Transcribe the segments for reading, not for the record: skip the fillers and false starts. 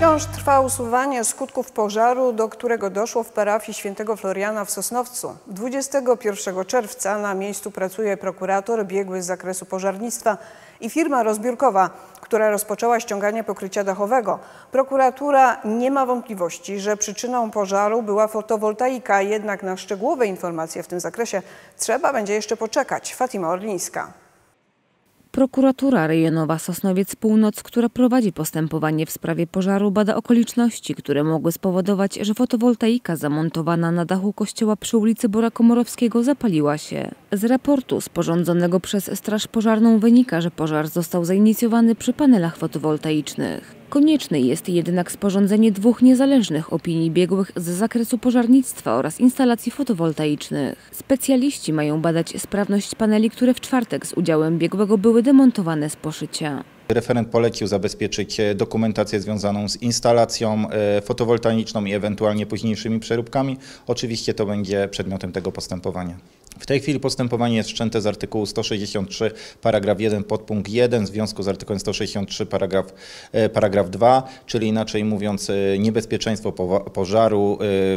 Wciąż trwa usuwanie skutków pożaru, do którego doszło w parafii Świętego Floriana w Sosnowcu. 21 czerwca na miejscu pracuje prokurator biegły z zakresu pożarnictwa i firma rozbiórkowa, która rozpoczęła ściąganie pokrycia dachowego. Prokuratura nie ma wątpliwości, że przyczyną pożaru była fotowoltaika, jednak na szczegółowe informacje w tym zakresie trzeba będzie jeszcze poczekać. Fatima Orlińska. Prokuratura rejonowa Sosnowiec Północ, która prowadzi postępowanie w sprawie pożaru, bada okoliczności, które mogły spowodować, że fotowoltaika zamontowana na dachu kościoła przy ulicy Bora Komorowskiego zapaliła się. Z raportu sporządzonego przez Straż Pożarną wynika, że pożar został zainicjowany przy panelach fotowoltaicznych. Konieczne jest jednak sporządzenie dwóch niezależnych opinii biegłych z zakresu pożarnictwa oraz instalacji fotowoltaicznych. Specjaliści mają badać sprawność paneli, które w czwartek z udziałem biegłego były demontowane z poszycia. Referent polecił zabezpieczyć dokumentację związaną z instalacją fotowoltaiczną i ewentualnie późniejszymi przeróbkami. Oczywiście to będzie przedmiotem tego postępowania. W tej chwili postępowanie jest wszczęte z artykułu 163 paragraf 1 podpunkt 1 w związku z artykułem 163 paragraf 2, czyli inaczej mówiąc niebezpieczeństwo pożaru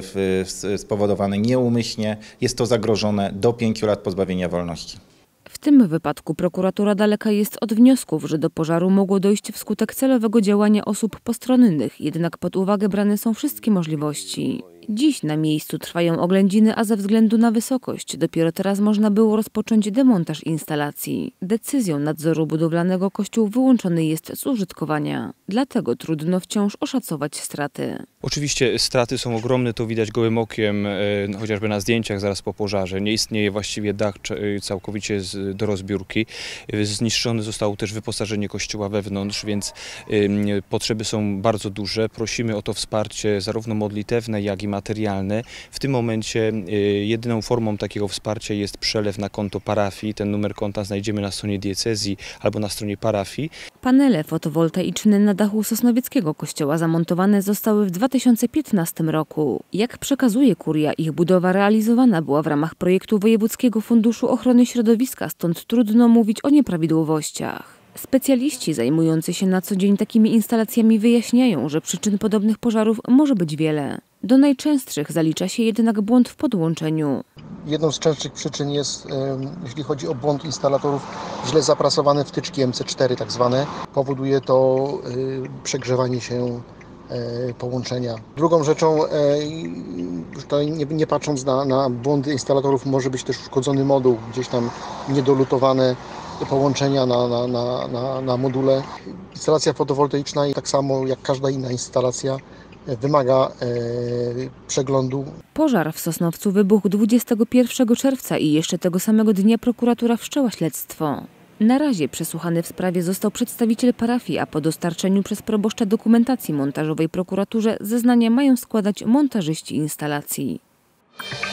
spowodowane nieumyślnie jest to zagrożone do 5 lat pozbawienia wolności. W tym wypadku prokuratura daleka jest od wniosków, że do pożaru mogło dojść wskutek celowego działania osób postronnych, jednak pod uwagę brane są wszystkie możliwości. Dziś na miejscu trwają oględziny, a ze względu na wysokość dopiero teraz można było rozpocząć demontaż instalacji. Decyzją nadzoru budowlanego kościół wyłączony jest z użytkowania. Dlatego trudno wciąż oszacować straty. Oczywiście straty są ogromne, to widać gołym okiem, chociażby na zdjęciach zaraz po pożarze. Nie istnieje właściwie dach całkowicie do rozbiórki. Zniszczone zostało też wyposażenie kościoła wewnątrz, więc potrzeby są bardzo duże. Prosimy o to wsparcie zarówno modlitewne, jak i materialne. W tym momencie jedyną formą takiego wsparcia jest przelew na konto parafii. Ten numer konta znajdziemy na stronie diecezji albo na stronie parafii. Panele fotowoltaiczne na dachu sosnowieckiego kościoła zamontowane zostały w 2015 roku. Jak przekazuje kuria, ich budowa realizowana była w ramach projektu Wojewódzkiego Funduszu Ochrony Środowiska, stąd trudno mówić o nieprawidłowościach. Specjaliści zajmujący się na co dzień takimi instalacjami wyjaśniają, że przyczyn podobnych pożarów może być wiele. Do najczęstszych zalicza się jednak błąd w podłączeniu. Jedną z częstszych przyczyn jest, jeśli chodzi o błąd instalatorów, źle zaprasowane wtyczki MC4 tak zwane. Powoduje to przegrzewanie się połączenia. Drugą rzeczą, nie patrząc na błędy instalatorów, może być też uszkodzony moduł, gdzieś tam niedolutowane połączenia na module. Instalacja fotowoltaiczna, tak samo jak każda inna instalacja, wymaga przeglądu. Pożar w Sosnowcu wybuchł 21 czerwca i jeszcze tego samego dnia prokuratura wszczęła śledztwo. Na razie przesłuchany w sprawie został przedstawiciel parafii, a po dostarczeniu przez proboszcza dokumentacji montażowej prokuraturze zeznania mają składać montażyści instalacji.